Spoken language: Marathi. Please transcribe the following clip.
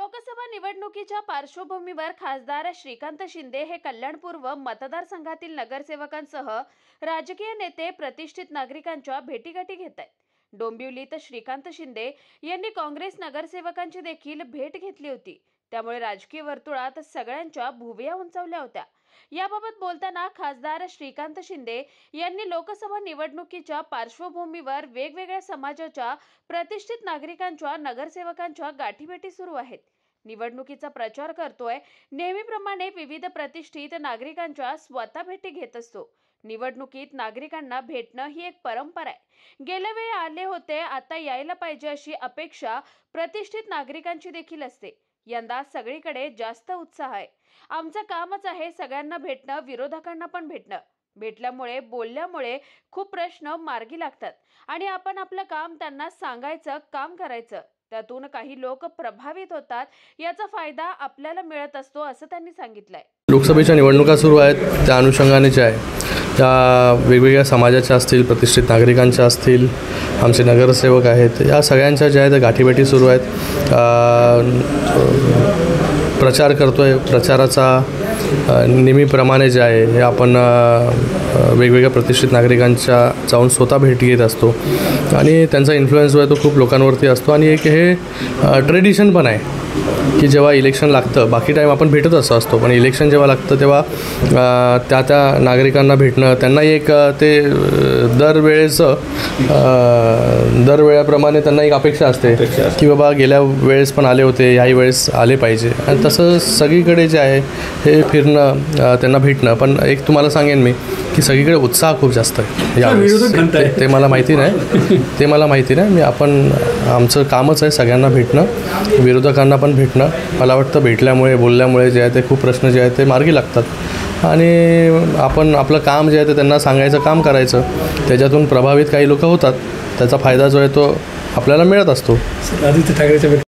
लोकसभा निवडणुकीच्या पार्श्वभूमीवर खासदार श्रीकांत शिंदे हे कल्याणपूर्व मतदारसंघातील नगरसेवकांसह राजकीय नेते प्रतिष्ठित नागरिकांच्या भेटीगाठी घेत आहेत। डोंबिवलीत श्रीकांत शिंदे यांनी काँग्रेस नगरसेवकांची देखील भेट घेतली होती। त्यामुळे राजकीय वर्तुळात सगळ्यांच्या भुवया उंचावल्या होत्या। याबाबत बोलताना खासदार श्रीकांत शिंदे यांनी लोकसभा निवडणुकीच्या पार्श्वभूमीवर वेगवेगळ्या समाजाच्या प्रतिष्ठित नागरिकांच्या नगरसेवकांच्या गाठीभेटी सुरू आहेत। निवडणुकीचा प्रचार करतोय, नेहमीप्रमाणे विविध प्रतिष्ठित नागरिकांच्या स्वतः भेटी घेत असतो। निवडणुकीत नागरिकांना भेटणं ही एक परंपरा आहे। गेल्या वेळी आले होते, आता यायला पाहिजे अशी अपेक्षा प्रतिष्ठित नागरिकांची देखील असते। यंदा सगळीकडे जास्त उत्साह आहे। आमचं कामच आहे सगळ्यांना भेटणं, विरोधकांना पण भेटणं। भेटल्यामुळे बोलल्यामुळे खूप प्रश्न मार्गी लागतात आणि आपण आपलं काम त्यांना सांगायचं, काम करायचं। त्यातून काही लोक प्रभावित होतात, याचा फायदा आपल्याला मिळत असतो असं त्यांनी सांगितलंय। लोकसभेच्या निवडणुका सुरू आहेत, त्या अनुषंगाने जे आहे त्या वेगवेगळ्या समाजाच्या असतील, प्रतिष्ठित नागरिकांच्या असतील, आमचे नगरसेवक आहेत, या सगळ्यांच्या ज्या आहेत गाठीभेटी सुरू आहेत। प्रचार करतोय, प्रचाराचा नेहमीप्रमाणे जे आहे हे आपण वेगवेगळ्या प्रतिष्ठित नागरिकांच्या जाऊन स्वतः भेट घेत असतो आणि त्यांचा इन्फ्लुएन्स जो आहे तो खूप लोकांवरती असतो आणि एक हे ट्रेडिशन पण आहे की जेव्हा इलेक्शन लागतं, बाकी टाईम आपण भेटत असतो, पण इलेक्शन जेव्हा लागतं तेव्हा त्या नागरिकांना भेटणं, त्यांनाही एक ते दरवेळेप्रमाणे त्यांना एक अपेक्षा असते की बाबा गेल्या वेळेस पण आले होते, याही वेळेस आले पाहिजे आणि तसं सगळीकडे जे आहे हे फिरणं, त्यांना भेटणं। पण एक तुम्हाला सांगेन मी की सगळीकडे उत्साह खूप जास्त आहे यावेळेस। ते मला माहिती नाही, आमचं कामच आहे सगळ्यांना भेटणं, विरोधकांना पण भेटणं। मला वाटतं भेटल्यामुळे, बोलल्यामुळे जे आहे ते खूप प्रश्न जे आहेत ते मार्गी लागतात आणि आपण आपलं काम जे आहे ते त्यांना सांगायचं, काम करायचं। त्याच्यातून प्रभावित काही लोक होतात, त्याचा फायदा जो आहे तो आपल्याला मिळत असतो। आदित्य ठाकरेच्या